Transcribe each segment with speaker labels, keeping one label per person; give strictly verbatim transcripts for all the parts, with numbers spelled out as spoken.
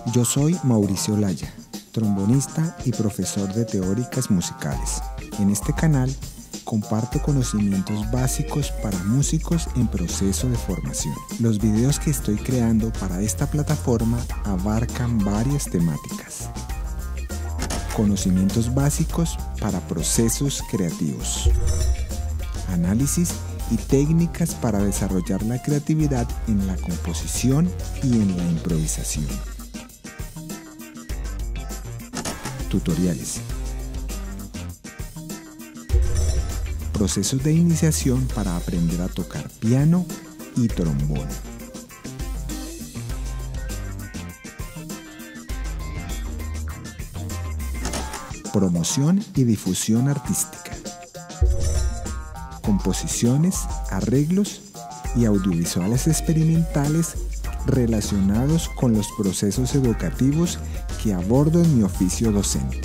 Speaker 1: Yo soy Mauricio Laya, trombonista y profesor de teóricas musicales. En este canal comparto conocimientos básicos para músicos en proceso de formación. Los videos que estoy creando para esta plataforma abarcan varias temáticas. Conocimientos básicos para procesos creativos. Análisis y técnicas para desarrollar la creatividad en la composición y en la improvisación. Tutoriales. Procesos de iniciación para aprender a tocar piano y trombón. Promoción y difusión artística. Composiciones, arreglos y audiovisuales experimentales relacionados con los procesos educativos que abordo en mi oficio docente.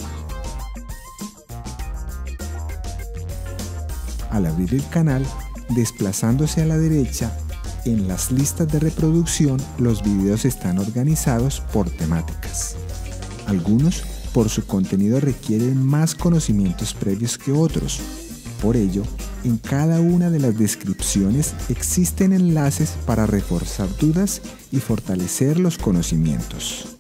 Speaker 1: Al abrir el canal, desplazándose a la derecha, en las listas de reproducción los videos están organizados por temáticas. Algunos, por su contenido, requieren más conocimientos previos que otros. Por ello, en cada una de las descripciones existen enlaces para reforzar dudas y fortalecer los conocimientos.